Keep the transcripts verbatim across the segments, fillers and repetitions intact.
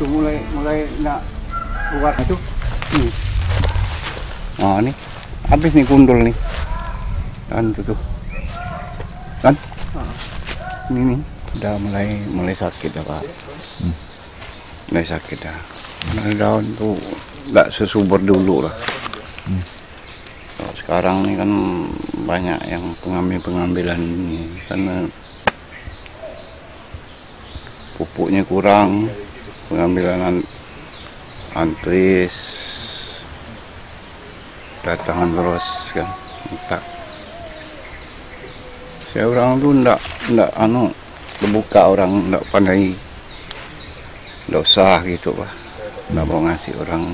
itu mulai mulai nggak keluar itu. Hmm. Nah ini habis nih kundul nih. Kan itu tuh. Kan? Ini nih udah mulai mulai sakit ya Pak. Hmm. Mulai sakit ya. Nah, daun tuh nggak sesubur dulu lah. Hmm. Kalau sekarang nih kan banyak yang pengambil-pengambilan ini karena pupuknya kurang, pengambilan antris, datangan terus kan, entah. Saya orang tuh ndak ndak anu terbuka orang ndak pandai, ndak usah gitu Pak, ndak mau ngasih orang,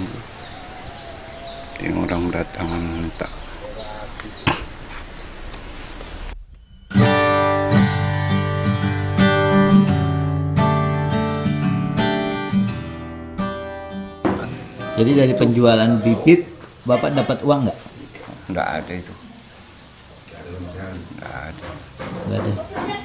yang orang datangan minta. Jadi dari penjualan bibit, Bapak dapat uang nggak? Nggak ada itu. Nggak ada. Nggak ada.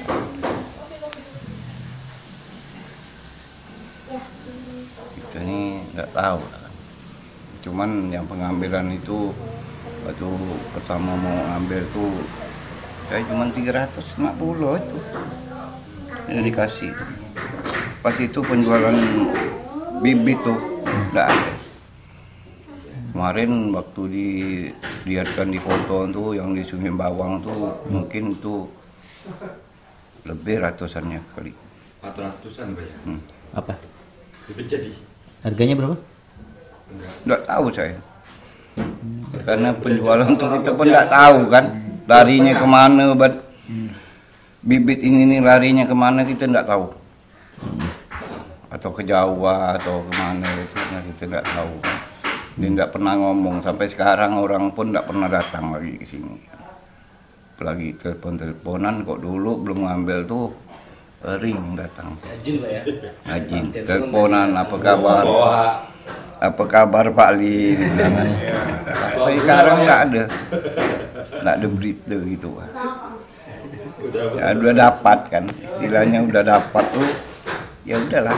Kita ini nggak tahu. Cuman yang pengambilan itu waktu pertama mau ambil tuh saya cuma tiga ratus lima puluh itu yang dikasih. Pas itu penjualan bibit tuh nggak ada. Kemarin waktu dilihatkan di foto tuh yang di Sungai Bawang tuh hmm. mungkin itu lebih ratusannya kali. empat ratusan Pak ya? Hmm. Apa? Bibit jadi. Harganya berapa? Nggak tahu saya. Hmm. Karena penjualan tuh kita pun nggak tahu kan. Larinya kemana, bibit ini nih larinya kemana kita nggak tahu. Atau ke Jawa atau kemana itu kita nggak tahu. Dia tidak pernah ngomong sampai sekarang, orang pun tidak pernah datang lagi ke sini. Apalagi telepon-teleponan kok dulu belum ngambil tuh sering datang. Rajin Pak ya. Rajin. Teleponan apa kabar? Apa kabar Pak Li? Tapi sekarang nggak ada, nggak ada berita gitu. Ya udah dapat kan, istilahnya udah dapat tuh, ya udahlah.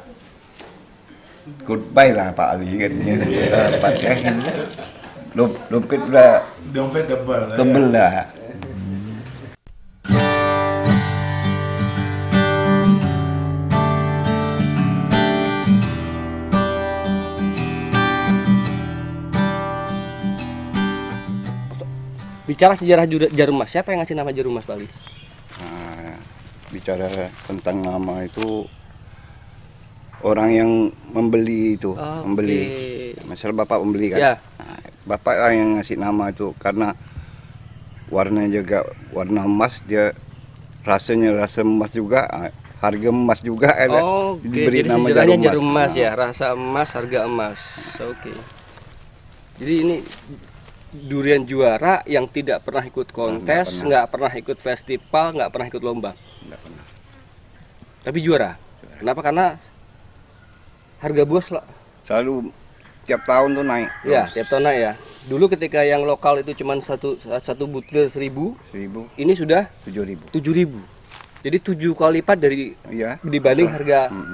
Goodbye lah Pak Ali kan, dapat kan, dompet udah dompet tebal, tebel lah. Bicara sejarah jarum emas, siapa yang ngasih nama jarum emas Bali? Nah, bicara tentang nama itu orang yang membeli itu, okay. membeli. Misal Bapak membeli kan, ya. Nah, Bapak lah yang ngasih nama itu karena warnanya juga warna emas, dia rasanya rasa emas juga, harga emas juga. Oh, oke. Okay. Jadi nama jarum, jarum emas ya, rasa emas, harga emas. Oke. Okay. Jadi ini durian juara yang tidak pernah ikut kontes, nggak pernah. pernah ikut festival, nggak pernah ikut lomba. Nggak pernah. Tapi juara. juara. Kenapa? Karena harga buah sel selalu tiap tahun tuh naik. Ya, terus. tiap tahun naik ya. Dulu ketika yang lokal itu cuma satu satu butir seribu, seribu. Ini sudah tujuh ribu. Tujuh ribu. Jadi tujuh kali lipat dari ya, dibanding betul. harga. Hmm.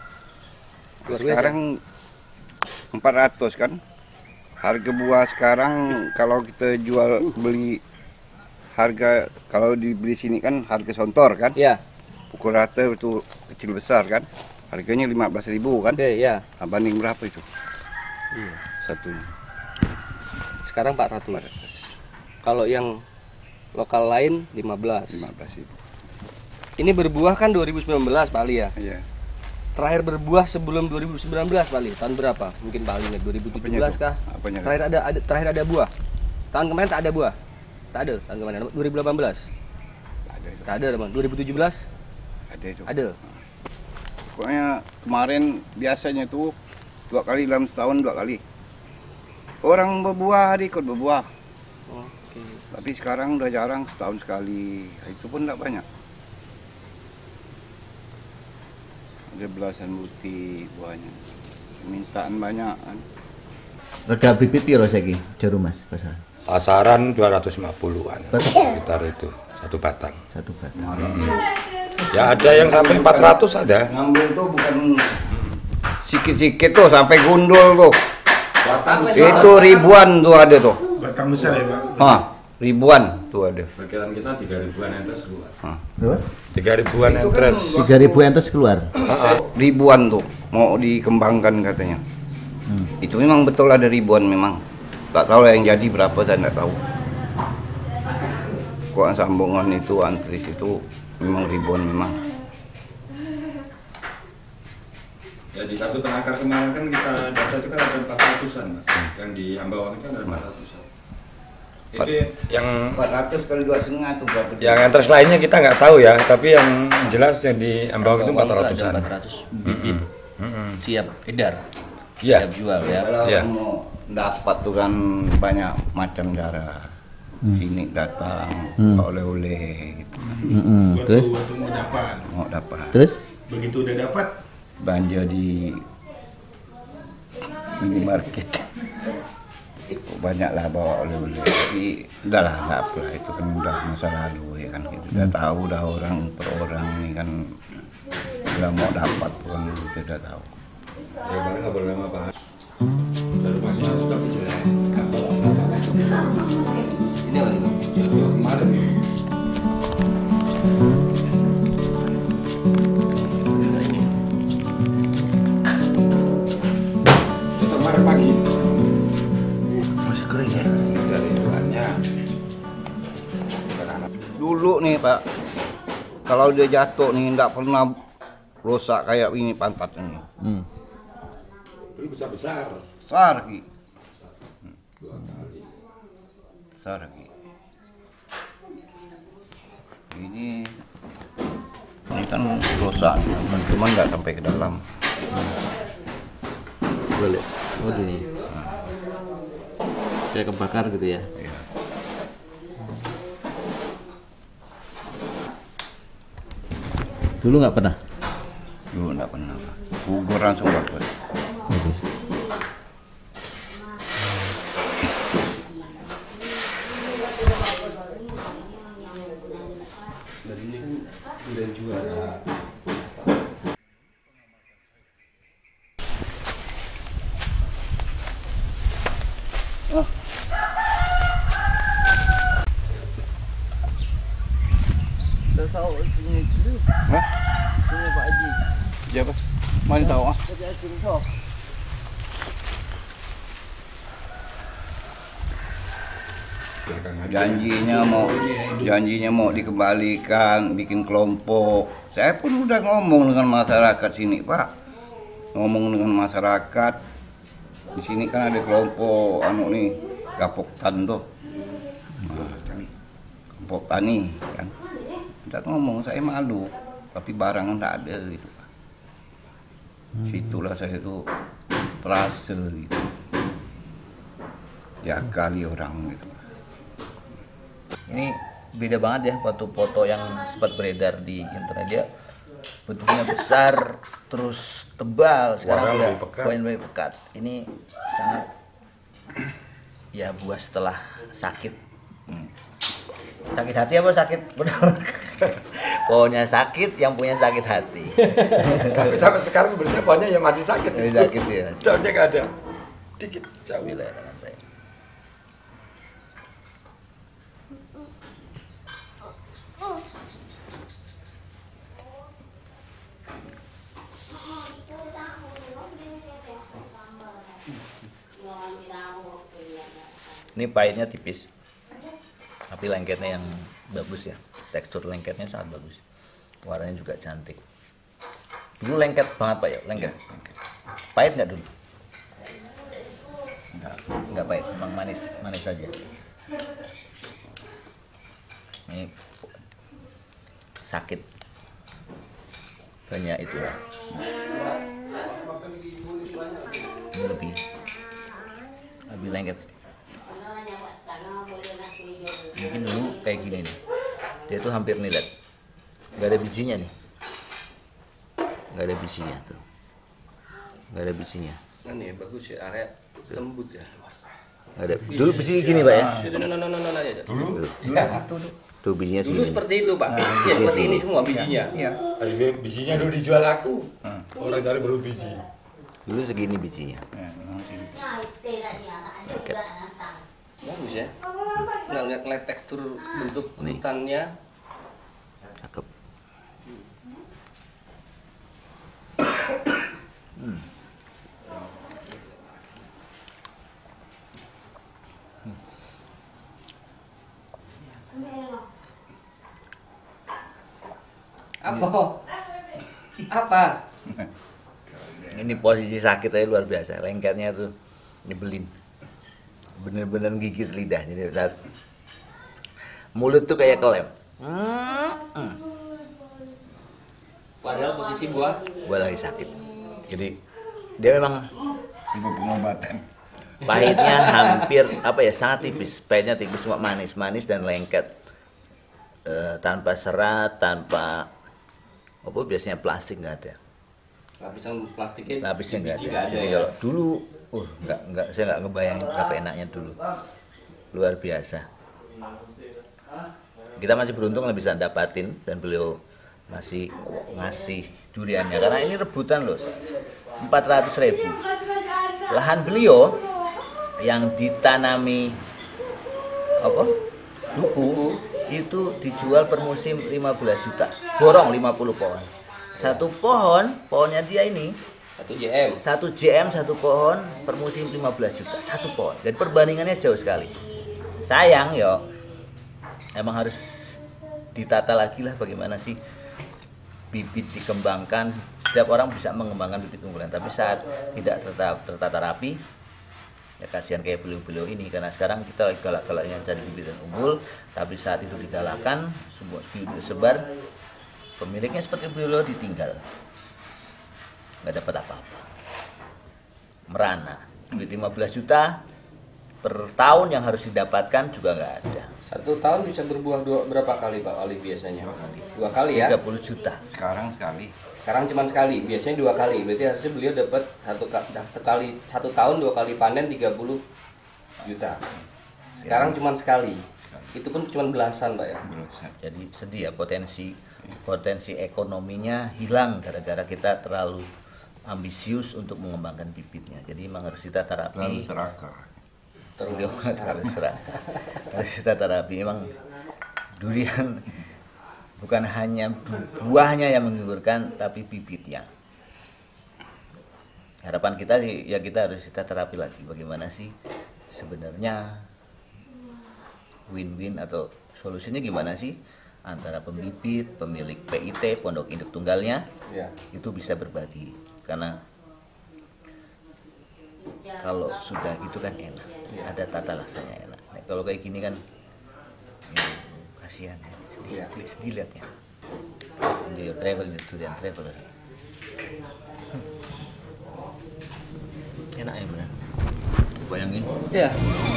Sekarang empat ratus kan. Harga buah sekarang kalau kita jual beli harga kalau dibeli sini kan harga sontor kan? Ya. Pukul rata itu kecil besar kan? Harganya lima belas ribu kan? Oke, ya. Banding berapa itu? Iya. Satunya. Sekarang empat ratus. Kalau yang lokal lain lima belas. lima belas ribu. Ini berbuah kan dua ribu sembilan belas Pak Ali ya? Iya. Terakhir berbuah sebelum dua ribu sembilan belas Pak Ali, tahun berapa? Mungkin Pak Ali ingat dua ribu tujuh belas kah? Apanya terakhir ada, ada terakhir ada buah. Tahun kemarin tak ada buah. Tak ada tahun kemarin. dua ribu delapan belas. Tak ada. Tak ada, teman. dua ribu tujuh belas? Ada itu. Ada. Pokoknya kemarin biasanya tuh dua kali dalam setahun dua kali. Orang berbuah ikut berbuah. Oke. Tapi sekarang udah jarang, setahun sekali. Itu pun tidak banyak. Ada belasan butir buahnya. Permintaan banyak kan. Rega bibit piro saiki jarum mas pasar? Pasaran dua ratus lima puluhan. Sekitar itu satu batang. Satu batang. Hmm. Ya ada yang sampai empat ratus ada. Ngambil tuh bukan sikit-sikit tuh sampai gundul tuh. Batang Itu ribuan tuh ada tuh. Batang besar ya, Pak? Hah, ribuan tuh ada. Perkiraan kita tiga ribuan entes keluar. Berapa? tiga ribuan entes. tiga ribu entes keluar. Ribuan tuh mau dikembangkan katanya. Hmm. Itu memang betul ada ribuan memang. Tak tahu yang jadi berapa saya tidak tahu. Kok sambungan itu antris itu memang ribuan memang. Ya di satu penangkar kemarin kan kita data itu kan ada empat ratusan, yang di Ambawang itu ada empat ratusan. Itu yang empat ratus kali dua setengah itu berapa? yang entes lainnya kita nggak tahu ya, tapi yang jelas yang di Ambawang itu empat ratusan. empat ratus bibit siap edar, Iya. siap jual ya. Kalau Ya. mau dapat tuh kan banyak macam cara. Sini datang Hmm. oleh-oleh gitu. Mm-mm. Terus, Waktu, waktu mau dapat. Mau dapat. terus, Begitu udah dapat, Belanja di minimarket. Banyak lah bawa oleh-oleh. Tapi udahlah nggak apa lah, itu kan udah masa lalu ya kan. Kita udah tahu dah orang per orang ini kan udah mau dapat kan kita udah tahu. Ya kemarin nggak boleh lama Pak. Lalu masih tetap jelek. Ini apa nih? Kemarin. Itu kemarin pagi. masih kering ya? Dari bulannya. Dulu nih Pak, kalau dia jatuh nih nggak pernah rusak kayak ini pantat ini. hmm. Dulu besar-besar. Besar Ki. Besar Ki. Ini ini kan rusak, cuman nggak sampai ke dalam. Boleh. Oh gini. Kayak kebakar gitu ya. Ya. Dulu nggak pernah. Dulu nggak pernah Pak. Gugur langsung Pak. Bagus. Dan ini kan durian juara. Siapa? Mana tahu ah? Janjinya mau janjinya mau dikembalikan, bikin kelompok. Saya pun udah ngomong dengan masyarakat sini Pak. Ngomong dengan masyarakat. Di sini kan ada kelompok anu nih, Gapok Tan tuh. Nah, kelompok tani kan. Udah ngomong saya malu, tapi barang enggak ada gitu Pak. Situlah saya tuh terasa gitu. Ya kali orang gitu. Ini beda banget ya foto-foto yang sempat beredar di internet, dia bentuknya besar terus tebal, sekarang Warna udah lebih pekat. poin lebih pekat. Ini sangat ya buah setelah sakit. Hmm. Sakit hati apa sakit benar? Pohonnya sakit, yang punya sakit hati. Tapi sampai sekarang sebenarnya pohonnya ya masih sakit. Masih sakit ya. Daunnya nggak ada. Dikit jauh. Bila dengan saya. Ini pahitnya tipis, tapi lengketnya yang bagus ya. Tekstur lengketnya sangat bagus, warnanya juga cantik. Dulu lengket banget Pak ya, lengket. Pahit nggak dulu? Nggak, nggak pahit, memang manis, manis saja. Ini sakit, banyak itu lah. Ini lebih, lebih lengket. Mungkin dulu kayak gini nih, dia tuh hampir nilet, nggak ada bijinya nih, nggak ada bijinya tuh, nggak ada bijinya. Nah nih bagus ya, area lembut ya. Nggak ada. Dulu biji gini Pak ya. Situ no no no no no aja. Dulu, Tuh bijinya Dulu segini. seperti itu Pak. Ya seperti ini semua bijinya. Iya. bijinya dulu dijual aku. Orang cari baru biji. Dulu segini bijinya. Ya, memang sih. Oke. Bagus ya. Nggak lihat tekstur bentuk Nih. hutannya. Cakep. Hmm. Apa? Apa? Ini posisi sakit aja luar biasa. Lengketnya tuh nyebelin. Bener-bener gigit lidah. Jadi saat mulut tuh kayak kelem. Hmm. Padahal posisi buah Gua lagi sakit. Jadi dia memang Ibu pengobatan. pahitnya hampir apa ya sangat tipis. Pahitnya tipis cuma manis, manis dan lengket. Eh, tanpa serat, tanpa apa biasanya plastik nggak ada. lapisan plastiknya. Lapisnya nggak biji ada. nggak ada Jadi ya. kalau dulu, uh nggak nggak saya nggak ngebayangin apa enaknya dulu. Luar biasa. Kita masih beruntung lah bisa dapatin dan beliau masih ngasih duriannya karena ini rebutan loh, empat ratus ribu. Lahan beliau yang ditanami apa duku itu dijual per musim lima belas juta, borong lima puluh pohon. Satu pohon, pohonnya dia ini Satu J M. satu J M satu pohon per musim lima belas juta satu pohon. Dan perbandingannya jauh sekali. Sayang yo, emang harus ditata lagi lah bagaimana sih bibit dikembangkan. Setiap orang bisa mengembangkan bibit unggulan, tapi saat tidak tertata, tertata rapi, ya kasihan kayak beliau-beliau ini. Karena sekarang kita lagi galak-galaknya cari bibit dan unggul, tapi saat itu digalakan, semua bibit disebar, pemiliknya seperti beliau ditinggal, nggak dapat apa-apa, merana. Duit lima belas juta per tahun yang harus didapatkan juga nggak ada. Satu tahun bisa berbuah dua, berapa kali Pak Ali biasanya? Dua kali ya. tiga puluh juta. Sekarang sekali. Sekarang cuma sekali, biasanya dua kali. Berarti harusnya beliau dapat satu ka- satu kali satu tahun dua kali panen tiga puluh juta. Sekarang cuma sekali. Itu pun cuma belasan Pak ya. Jadi sedih ya, potensi potensi ekonominya hilang gara-gara kita terlalu ambisius untuk mengembangkan bibitnya. Jadi memang harus kita Terlalu terapi. serakah. Beliau harus serah. Harus kita terapi. Memang durian bukan hanya buahnya yang menggugurkan, tapi bibitnya. Harapan kita sih ya kita harus kita terapi lagi. Bagaimana sih sebenarnya win-win atau solusinya gimana sih antara pembibit, pemilik P I T, pondok induk tunggalnya, Ya. itu bisa berbagi. Karena kalau sudah itu kan enak, ada tata laksanya enak. Nah, kalau kayak gini kan ya, kasihan ya, sedih, Iya. sedih lihatnya. Enjoy your travel, durian traveler. Enak ya benar. Bayangin Ya.